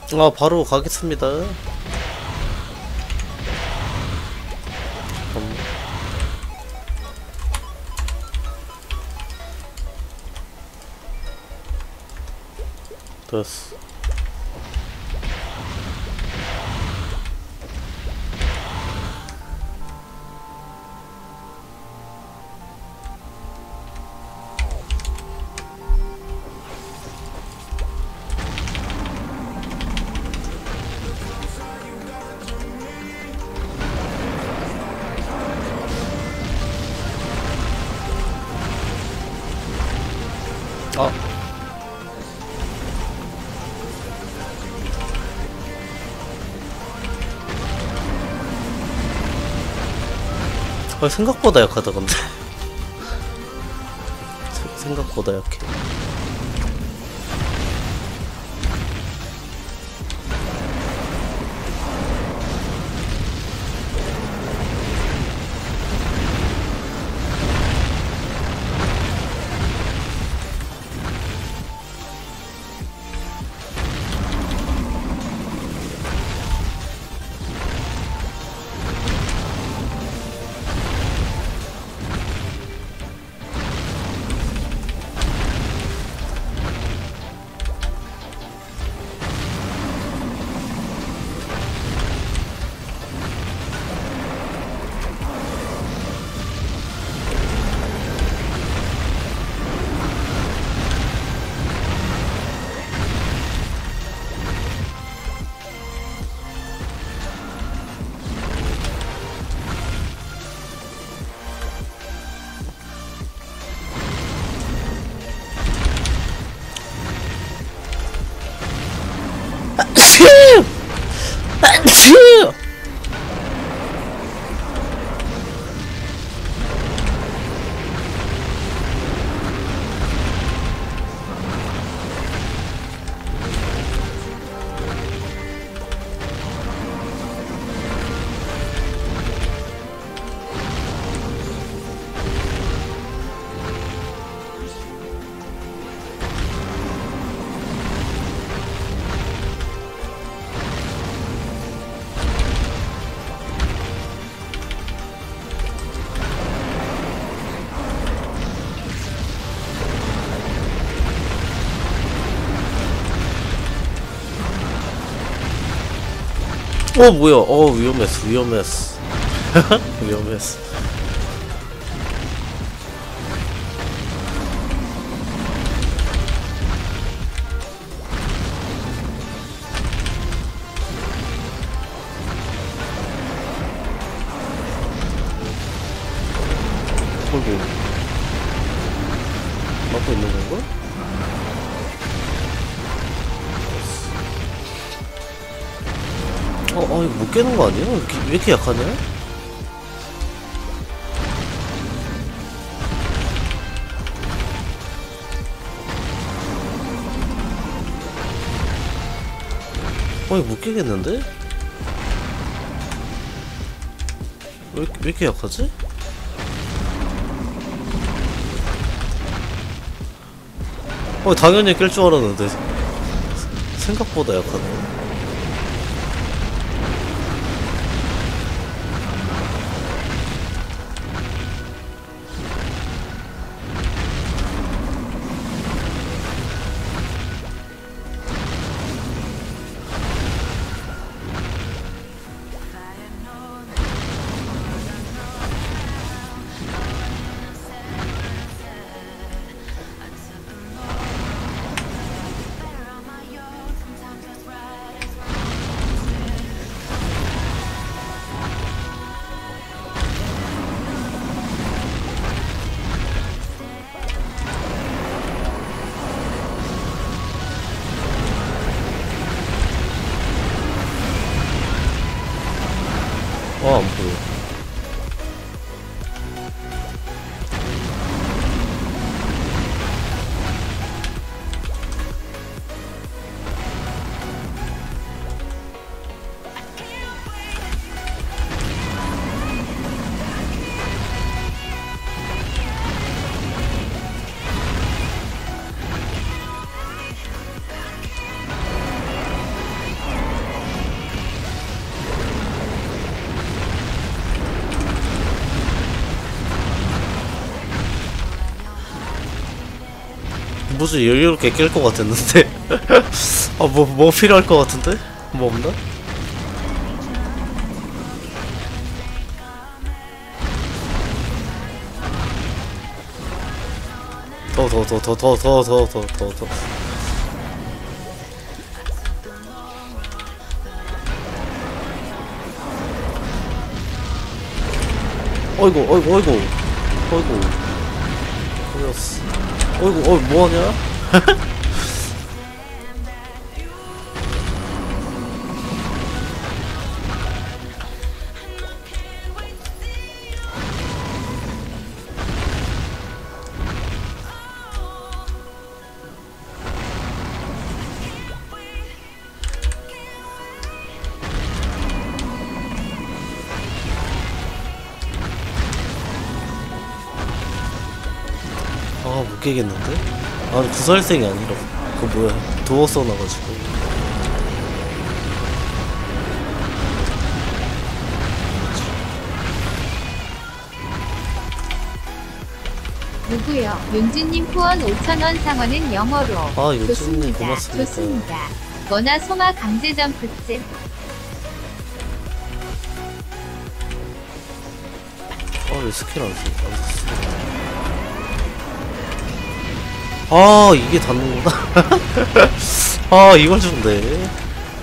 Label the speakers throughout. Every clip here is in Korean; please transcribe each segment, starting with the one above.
Speaker 1: 바로 가겠습니다. 됐어. 생각보다 약하다 근데. 생각보다 약해. 뭐야? 위험했어. 위험했어. 어이구, 막고 있는 건가? 이거 못 깨는 거 아니야? 왜 이렇게 약하냐? 이거 못 깨겠는데? 왜 이렇게 약하지? 당연히 깰 줄 알았는데 생각보다 약하네. 뭐지 여유롭게 깰 것 같았는데. 아 뭐 필요할 것 같은데? 뭐 없나? 더. 어이구. 걸렸어. 어이구, 뭐하냐? 아, 못 깨겠는데? 아, 구살생이 아니라, 그거 뭐야. 도어 써놔가지고.
Speaker 2: 누구요? 윤주님 후원 5,000원 상원은 영어로.
Speaker 1: 아, 윤주님 고맙습니다.
Speaker 2: 좋습니다. 머나 소마 강제 점프증.
Speaker 1: 아, 왜 스킬 안 썼어? 아, 이게 닿는구나. 아, 이걸 준대.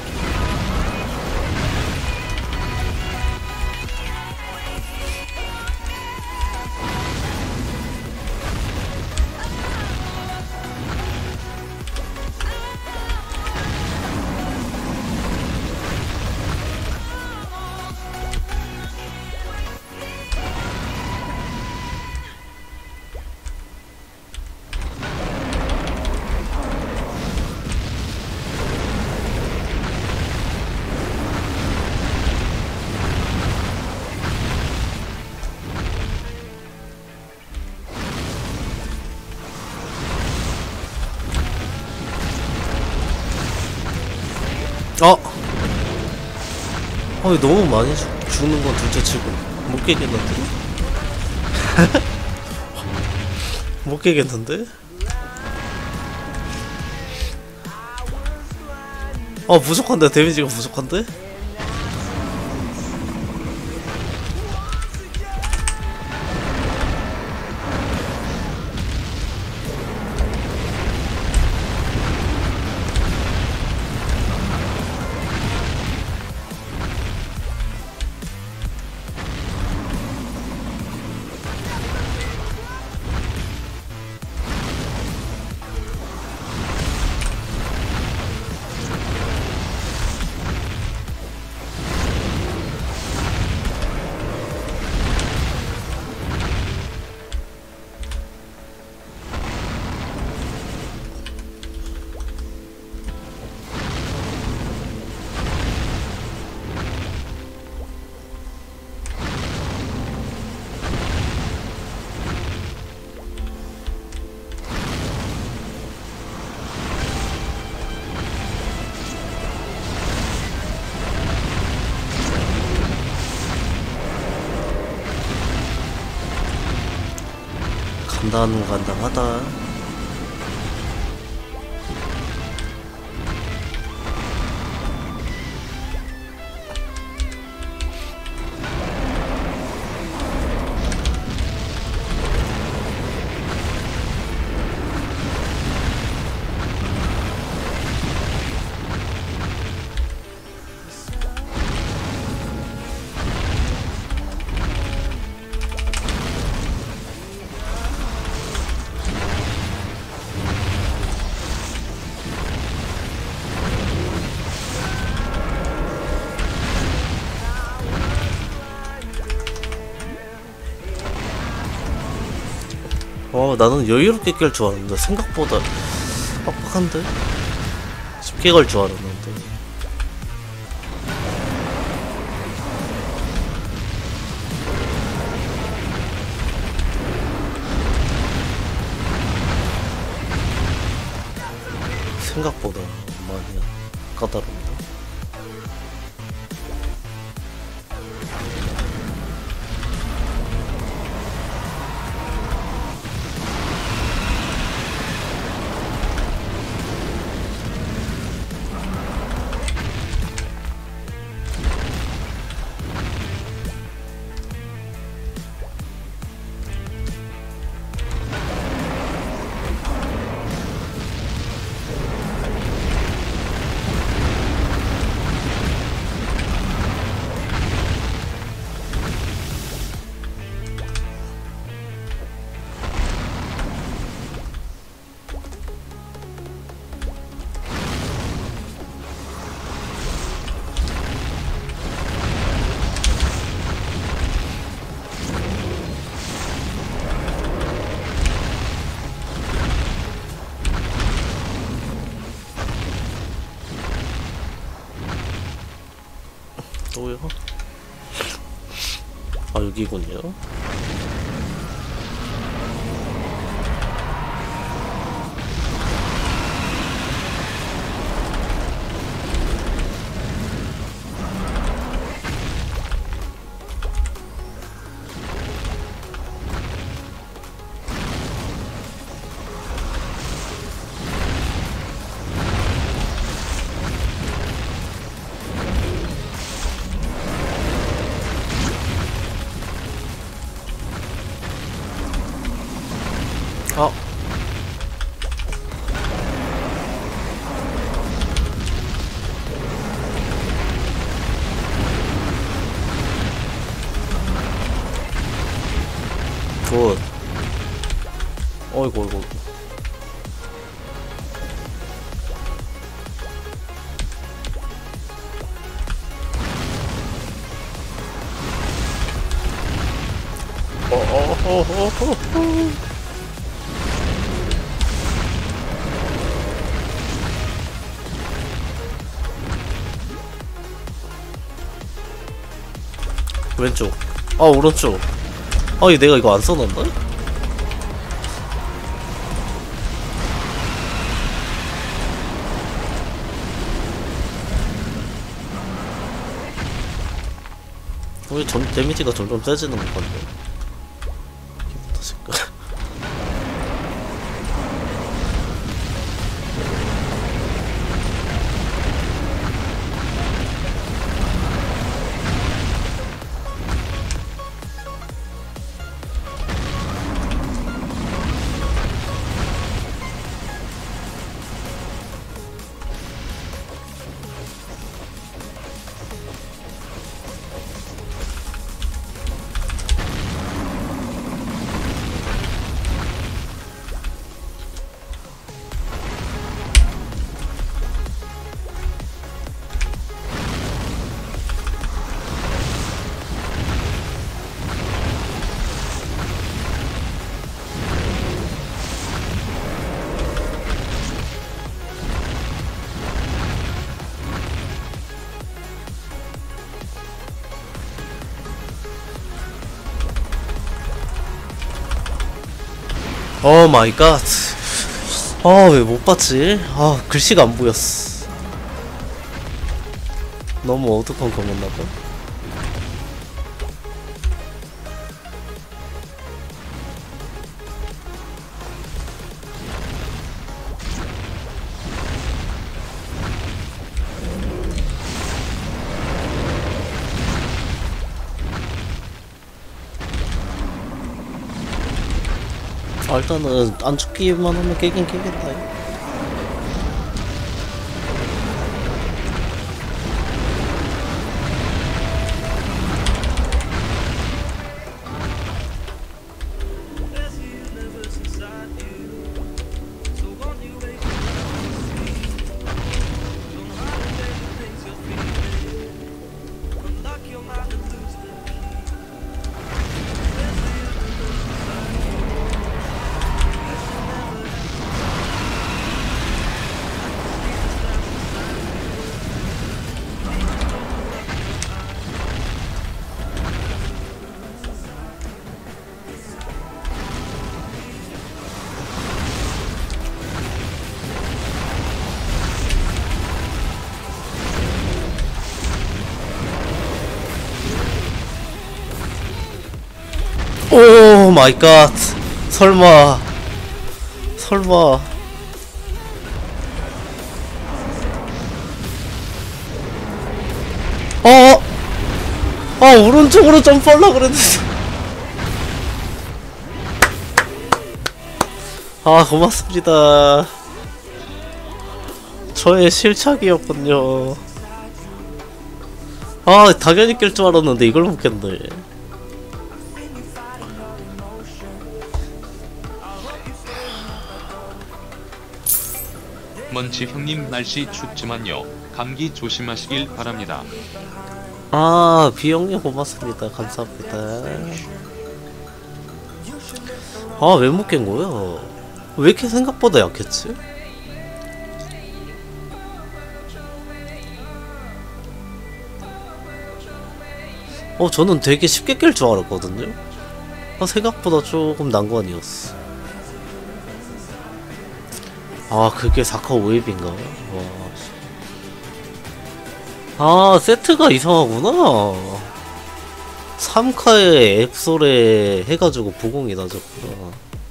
Speaker 1: 너무 많이 죽는 건 둘째 치고 못 깨겠는데? 못 깨겠는데? 부족한데? 데미지가 부족한데? 간당하다. 나는 여유롭게 깰 줄 알았는데 생각보다 빡빡한데? 쉽게 갈 줄 알았는데. 생각보다 많이 까다롭다. 어쩌고요? 아, 여기군요. 아, 굿. 어이구, 어이구. 어어어어어. 왼쪽. 아, 오른쪽. 아, 이 내가 이거 안 써놨나? 왜 데미지가 점점 세지는 것 같네. 기분도 색깔. 오 마이 갓. 아, 왜 못 봤지? 아, 글씨가 안 보였어. 너무 어두컴 검었나봐. 아, 일단은 안 죽기만 하면 깨긴 깨겠다. 오 마이 갓. 설마. 설마. 아, 오른쪽으로 점프하려고 그랬는데. 아, 고맙습니다. 저의 실착이었군요. 아, 당연히 깰 줄 알았는데 이걸 못 깼네.
Speaker 3: 먼치 형님 날씨 춥지만요. 감기 조심하시길 바랍니다.
Speaker 1: 아, 비영님 고맙습니다. 감사합니다. 아, 왜 못 깬 거야? 왜 이렇게 생각보다 약했지? 저는 되게 쉽게 깰 줄 알았거든요. 생각보다 조금 난관이었어. 그게 4카 5앱인가? 세트가 이상하구나. 3카에 앱솔에 해가지고 보공이 낮았구나.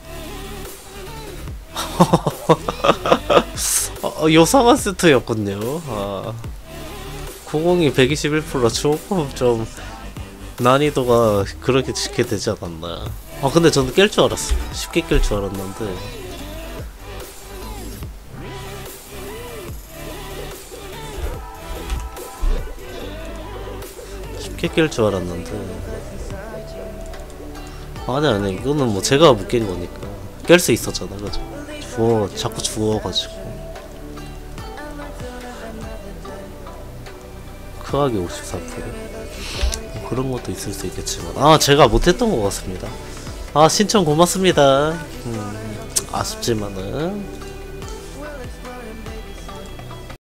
Speaker 1: 요상한 세트였군요. 고공이 121%라 조금 좀 난이도가 그렇게 쉽게 되지 않았나. 근데 저는 깰 줄 알았어. 쉽게 깰 줄 알았는데. 쉽게 깰 줄 알았는데. 아니, 이거는 뭐 제가 못 깬 거니까. 깰 수 있었잖아, 그죠? 자꾸 죽어가지고. 크하게 54%. 그런 것도 있을 수 있겠지만 제가 못했던 것 같습니다. 신청 고맙습니다. 아쉽지만은